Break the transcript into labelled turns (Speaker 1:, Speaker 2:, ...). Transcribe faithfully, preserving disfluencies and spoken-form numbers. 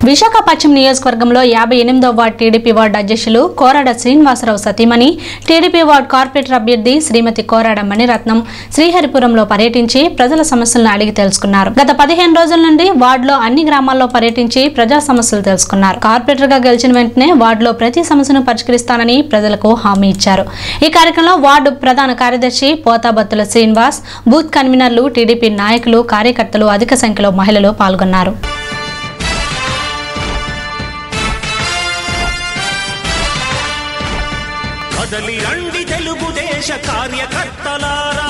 Speaker 1: విశాఖపట్నం నియోజకవర్గంలో యాభై ఎనిమిదవ వార్డు టీడీపీ వార్డు అధ్యక్షులు కోరాడ శ్రీనివాసరావు సతీమణి టీడీపీ వార్డు కార్పొరేటర్ అభ్యర్థి శ్రీమతి కోరాడ మణిరత్నం శ్రీహరిపురంలో పర్యటించి ప్రజల సమస్యలను అడిగి తెలుసుకున్నారు. గత పదిహేను రోజుల నుండి వార్డులో అన్ని గ్రామాల్లో పర్యటించి ప్రజా సమస్యలు తెలుసుకున్నారు. కార్పొరేటర్ గా గెలిచిన వెంటనే వార్డులో ప్రతి సమస్యను పరిష్కరిస్తానని ప్రజలకు హామీ ఇచ్చారు. ఈ కార్యక్రమంలో వార్డు ప్రధాన కార్యదర్శి పోతాబత్తుల శ్రీనివాస్, బూత్ కన్వీనర్లు, టీడీపీ నాయకులు, కార్యకర్తలు, అధిక సంఖ్యలో మహిళలు పాల్గొన్నారు.
Speaker 2: కదలి రండి తెలుగుదేశ కార్యకర్తలారా,